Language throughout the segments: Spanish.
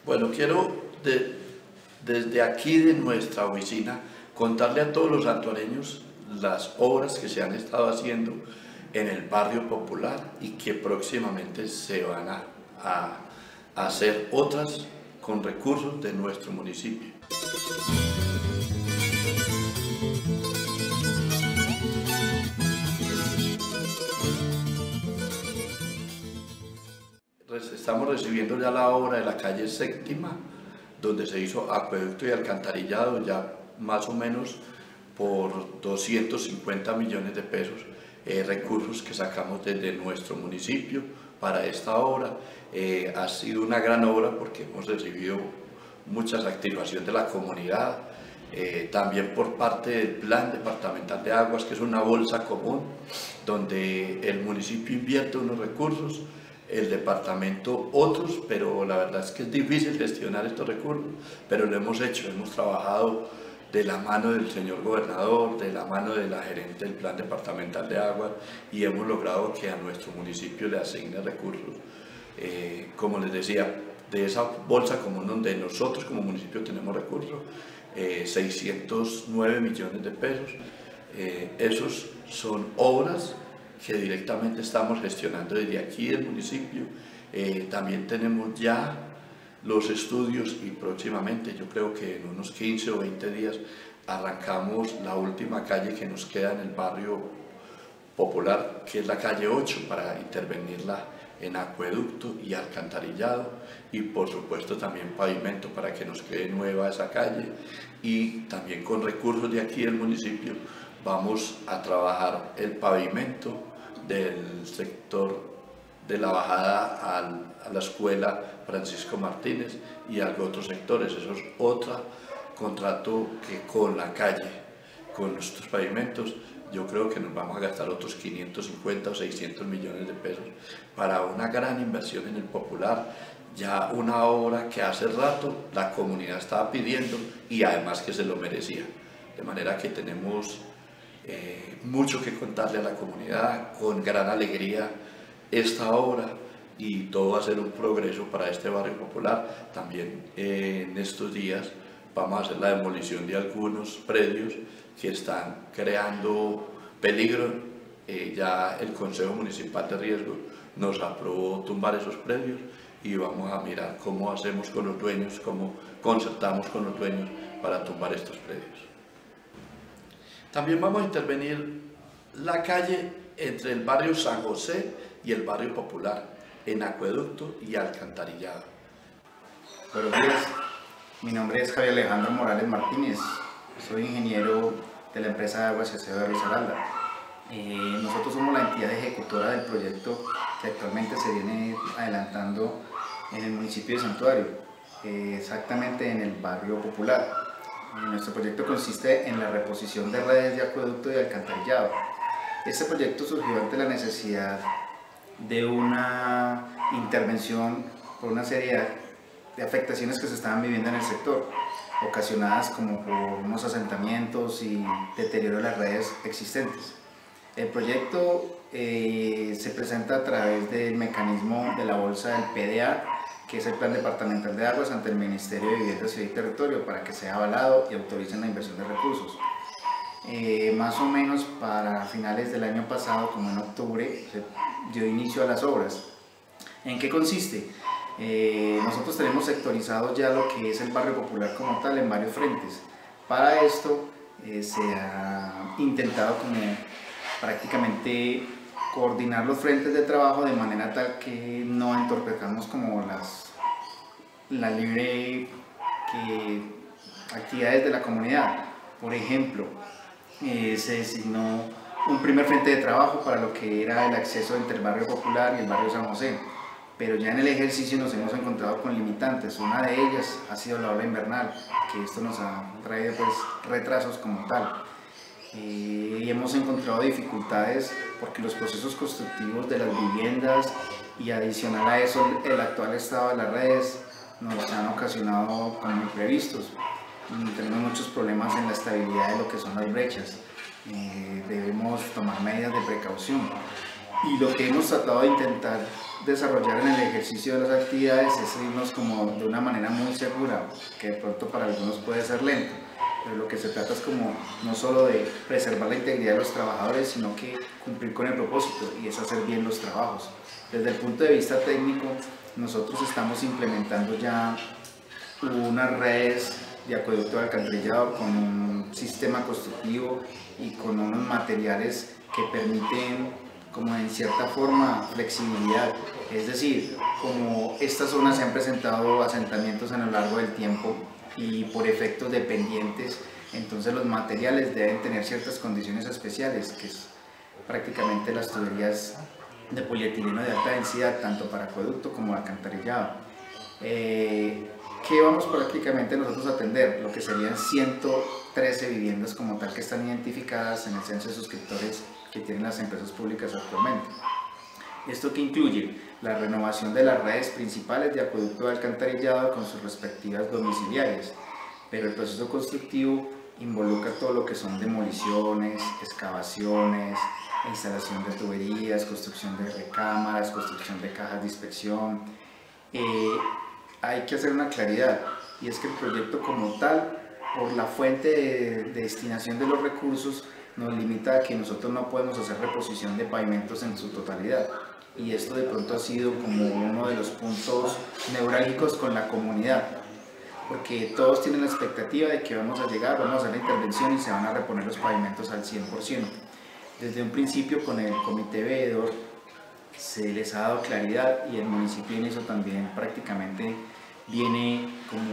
Bueno, quiero desde aquí de nuestra oficina contarle a todos los santuareños las obras que se han estado haciendo en el barrio popular y que próximamente se van a hacer otras con recursos de nuestro municipio. Estamos recibiendo ya la obra de la calle Séptima, donde se hizo acueducto y alcantarillado, ya más o menos por 250 millones de pesos, recursos que sacamos desde nuestro municipio para esta obra. Ha sido una gran obra porque hemos recibido mucha activación de la comunidad, también por parte del Plan Departamental de Aguas, que es una bolsa común, donde el municipio invierte unos recursos, el departamento otros, pero la verdad es que es difícil gestionar estos recursos, pero lo hemos hecho, hemos trabajado de la mano del señor gobernador, de la mano de la gerente del Plan Departamental de Aguas, y hemos logrado que a nuestro municipio le asigne recursos, como les decía, de esa bolsa común donde nosotros como municipio tenemos recursos, 609 millones de pesos. Esos son obras que directamente estamos gestionando desde aquí del municipio. También tenemos ya los estudios y próximamente, yo creo que en unos 15 o 20 días, arrancamos la última calle que nos queda en el barrio popular, que es la calle 8, para intervenirla en acueducto y alcantarillado, y por supuesto también pavimento para que nos quede nueva esa calle. Y también con recursos de aquí del municipio vamos a trabajar el pavimento del sector de la bajada a la escuela Francisco Martínez y a otros sectores. Eso es otro contrato que con la calle, con nuestros pavimentos, yo creo que nos vamos a gastar otros 550 o 600 millones de pesos para una gran inversión en el popular, ya una obra que hace rato la comunidad estaba pidiendo y además que se lo merecía. De manera que tenemos mucho que contarle a la comunidad, con gran alegría esta obra, y todo va a ser un progreso para este barrio popular. También en estos días vamos a hacer la demolición de algunos predios que están creando peligro. Ya el Consejo Municipal de Riesgo nos aprobó tumbar esos predios y vamos a mirar cómo hacemos con los dueños, cómo concertamos con los dueños para tumbar estos predios. También vamos a intervenir la calle entre el barrio San José y el barrio popular en acueducto y alcantarillado. Buenos días, mi nombre es Javier Alejandro Morales Martínez, soy ingeniero de la empresa de Aguas S.A. de Risaralda. Nosotros somos la entidad ejecutora del proyecto que actualmente se viene adelantando en el municipio de Santuario, exactamente en el barrio popular. Nuestro proyecto consiste en la reposición de redes de acueducto y alcantarillado. Este proyecto surgió ante la necesidad de una intervención por una serie de afectaciones que se estaban viviendo en el sector, ocasionadas como por unos asentamientos y deterioro de las redes existentes. El proyecto se presenta a través del mecanismo de la bolsa del PDA, que es el Plan Departamental de Aguas, ante el Ministerio de Vivienda, Ciudad y Territorio, para que sea avalado y autoricen la inversión de recursos. Más o menos para finales del año pasado, como en octubre, se dio inicio a las obras. ¿En qué consiste? Nosotros tenemos sectorizado ya lo que es el barrio popular como tal en varios frentes. Para esto se ha intentado como prácticamente coordinar los frentes de trabajo de manera tal que no entorpezcamos como la libre actividades de la comunidad. Por ejemplo, se designó un primer frente de trabajo para lo que era el acceso entre el barrio popular y el barrio San José, pero ya en el ejercicio nos hemos encontrado con limitantes. Una de ellas ha sido la ola invernal, que esto nos ha traído pues retrasos como tal. Y hemos encontrado dificultades porque los procesos constructivos de las viviendas y adicional a eso el actual estado de las redes nos han ocasionado como imprevistos. Tenemos muchos problemas en la estabilidad de lo que son las brechas. Debemos tomar medidas de precaución, y lo que hemos tratado de intentar desarrollar en el ejercicio de las actividades es irnos como de una manera muy segura, que de pronto para algunos puede ser lento, pero lo que se trata es como no solo de preservar la integridad de los trabajadores, sino que cumplir con el propósito, y es hacer bien los trabajos. Desde el punto de vista técnico, nosotros estamos implementando ya unas redes de acueducto de alcantarillado con un sistema constructivo y con unos materiales que permiten, como en cierta forma, flexibilidad. Es decir, como esta zona se han presentado asentamientos a lo largo del tiempo y por efectos dependientes, entonces los materiales deben tener ciertas condiciones especiales, que es prácticamente las tuberías de polietileno de alta densidad, tanto para acueducto como alcantarillado. ¿Qué vamos prácticamente nosotros a atender? Lo que serían 113 viviendas como tal que están identificadas en el censo de suscriptores que tienen las empresas públicas actualmente. Esto que incluye la renovación de las redes principales de acueducto de alcantarillado con sus respectivas domiciliarias, pero el proceso constructivo involucra todo lo que son demoliciones, excavaciones, instalación de tuberías, construcción de recámaras, construcción de cajas de inspección. Hay que hacer una claridad, y es que el proyecto como tal, por la fuente de destinación de los recursos, nos limita a que nosotros no podemos hacer reposición de pavimentos en su totalidad, y esto de pronto ha sido como uno de los puntos neurálgicos con la comunidad, porque todos tienen la expectativa de que vamos a llegar, vamos a hacer la intervención y se van a reponer los pavimentos al 100%. Desde un principio con el comité veedor se les ha dado claridad, y el municipio en eso también prácticamente viene como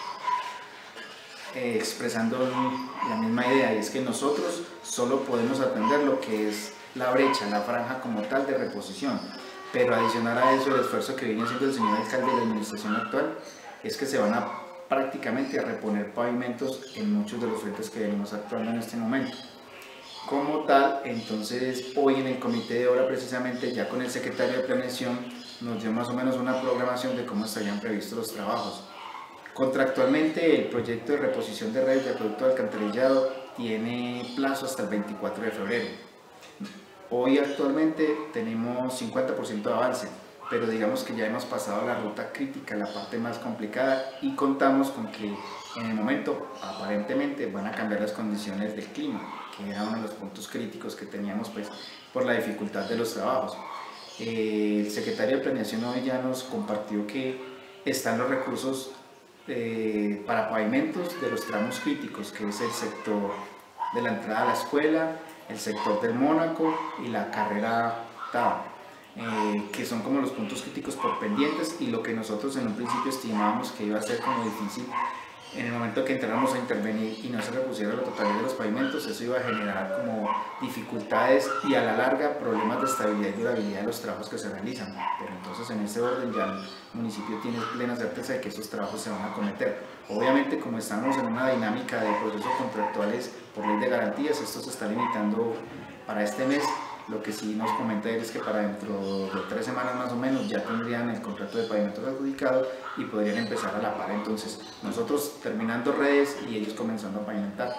expresando la misma idea, y es que nosotros solo podemos atender lo que es la brecha, la franja como tal de reposición, pero adicional a eso el esfuerzo que viene haciendo el señor alcalde de la administración actual es que se van a prácticamente a reponer pavimentos en muchos de los frentes que venimos actuando en este momento. Como tal, entonces hoy en el comité de obra, precisamente ya con el secretario de planeación, nos dio más o menos una programación de cómo estarían previstos los trabajos. Contractualmente, el proyecto de reposición de redes de acueducto de alcantarillado tiene plazo hasta el 24 de febrero. Hoy actualmente tenemos 50% de avance, pero digamos que ya hemos pasado la ruta crítica, la parte más complicada, y contamos con que en el momento aparentemente van a cambiar las condiciones del clima, que era uno de los puntos críticos que teníamos pues por la dificultad de los trabajos. El secretario de planeación hoy ya nos compartió que están los recursos para pavimentos de los tramos críticos, que es el sector de la entrada a la escuela, el sector del Mónaco y la carrera Taba, que son como los puntos críticos por pendientes, y lo que nosotros en un principio estimábamos que iba a ser como difícil en el momento que entráramos a intervenir y no se repusiera la totalidad de los pavimentos, eso iba a generar como dificultades y a la larga problemas de estabilidad y durabilidad de los trabajos que se realizan. Pero entonces en ese orden ya el municipio tiene plena certeza de que esos trabajos se van a cometer. Obviamente, como estamos en una dinámica de procesos contractuales por ley de garantías, esto se está limitando para este mes. Lo que sí nos comenta él es que para dentro de 3 semanas más o menos ya tendrían el contrato de pavimentos adjudicado y podrían empezar a la par. Entonces nosotros terminando redes y ellos comenzando a pavimentar.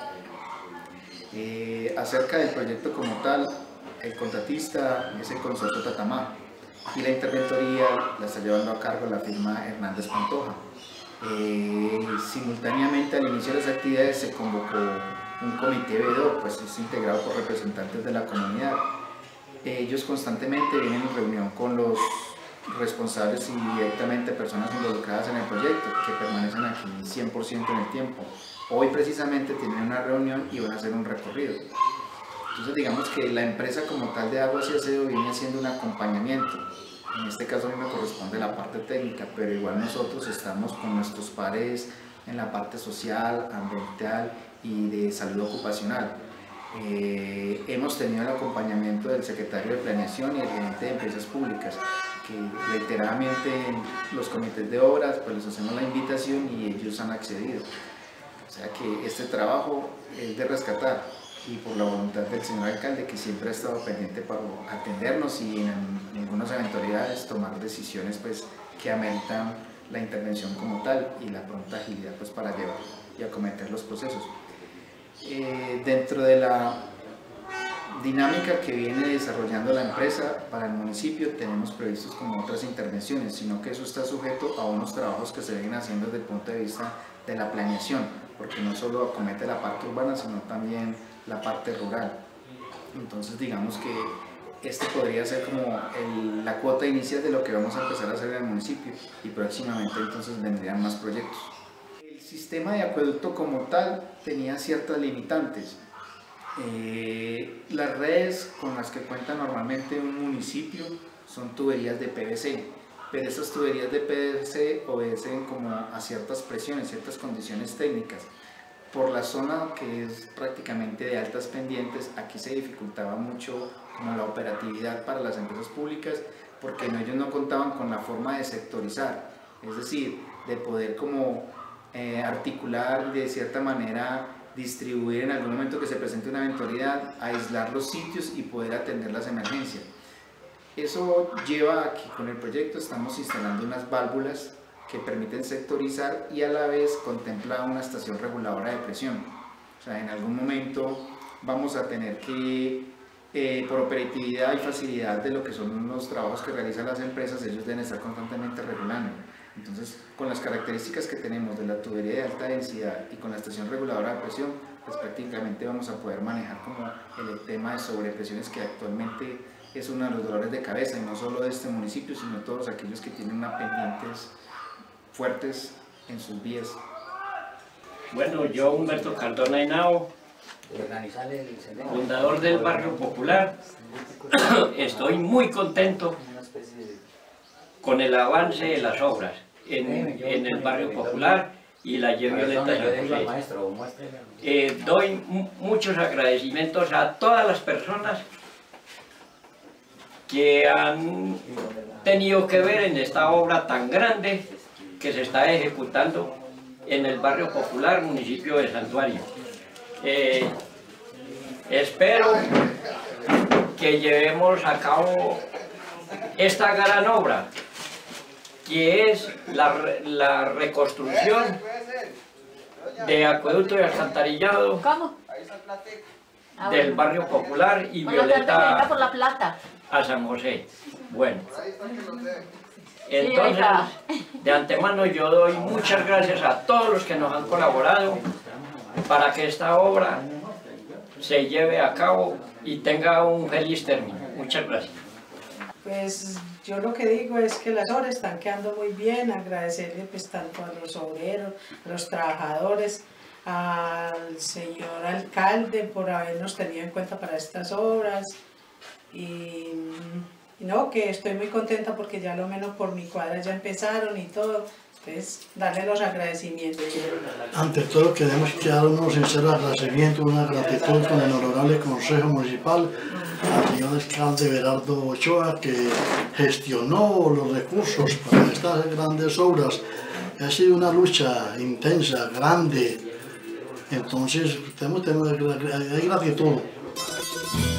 Acerca del proyecto como tal, el contratista es el consorcio Tatamá, y la interventoría la está llevando a cargo la firma Hernández Pantoja. Simultáneamente al inicio de las actividades se convocó un comité veedor, pues es integrado por representantes de la comunidad. Ellos constantemente vienen en reunión con los responsables y directamente personas involucradas en el proyecto, que permanecen aquí 100% en el tiempo. Hoy precisamente tienen una reunión y van a hacer un recorrido. Entonces digamos que la empresa como tal de Aguas y Aseo viene haciendo un acompañamiento. En este caso a mí me corresponde la parte técnica, pero igual nosotros estamos con nuestros pares en la parte social, ambiental y de salud ocupacional. Hemos tenido el acompañamiento del secretario de planeación y el gerente de empresas públicas, que reiteradamente en los comités de obras pues les hacemos la invitación y ellos han accedido. O sea que este trabajo es de rescatar, y por la voluntad del señor alcalde, que siempre ha estado pendiente para atendernos y en algunas eventualidades tomar decisiones pues que ameritan la intervención como tal y la pronta agilidad pues para llevar y acometer los procesos. Dentro de dinámica que viene desarrollando la empresa para el municipio tenemos previstos como otras intervenciones, sino que eso está sujeto a unos trabajos que se vienen haciendo desde el punto de vista de la planeación, porque no solo acomete la parte urbana, sino también la parte rural. Entonces digamos que este podría ser como la cuota inicial de lo que vamos a empezar a hacer en el municipio, y próximamente entonces vendrían más proyectos. El sistema de acueducto como tal tenía ciertas limitantes. Las redes con las que cuenta normalmente un municipio son tuberías de PVC, pero esas tuberías de PVC obedecen como a ciertas presiones, ciertas condiciones técnicas. Por la zona que es prácticamente de altas pendientes, aquí se dificultaba mucho como la operatividad para las empresas públicas, porque ellos no contaban con la forma de sectorizar, es decir, de poder como articular de cierta manera, distribuir en algún momento que se presente una eventualidad, aislar los sitios y poder atender las emergencias. Eso lleva a que con el proyecto estamos instalando unas válvulas que permiten sectorizar y a la vez contempla una estación reguladora de presión. O sea, en algún momento vamos a tener que, por operatividad y facilidad de lo que son los trabajos que realizan las empresas, ellos deben estar constantemente regulando. Entonces, con las características que tenemos de la tubería de alta densidad y con la estación reguladora de presión, pues prácticamente vamos a poder manejar como el tema de sobrepresiones, que actualmente es uno de los dolores de cabeza, y no solo de este municipio, sino todos aquellos que tienen unas pendientes fuertes en sus vías. Bueno, yo, Humberto Cardona Henao, fundador del Barrio Popular, estoy muy contento con el avance de las obras en el Barrio Popular y la Y Violeta San José. Doy muchos agradecimientos a todas las personas que han tenido que ver en esta obra tan grande que se está ejecutando en el Barrio Popular, municipio de Santuario. Espero que llevemos a cabo esta gran obra, que es la reconstrucción de acueducto y alcantarillado del Barrio Popular y Violeta a San José. Bueno, entonces, de antemano yo doy muchas gracias a todos los que nos han colaborado para que esta obra se lleve a cabo y tenga un feliz término. Muchas gracias. Pues yo lo que digo es que las obras están quedando muy bien, agradecerle pues tanto a los obreros, a los trabajadores, al señor alcalde por habernos tenido en cuenta para estas obras, y no, que estoy muy contenta porque ya lo menos por mi cuadra ya empezaron y todo. Entonces, darle los agradecimientos. Ante todo, queremos que dar unos sinceros agradecimientos, una gratitud con el honorable Consejo Municipal, al señor alcalde Berardo Ochoa, que gestionó los recursos para estas grandes obras. Ha sido una lucha intensa, grande, entonces hay gratitud.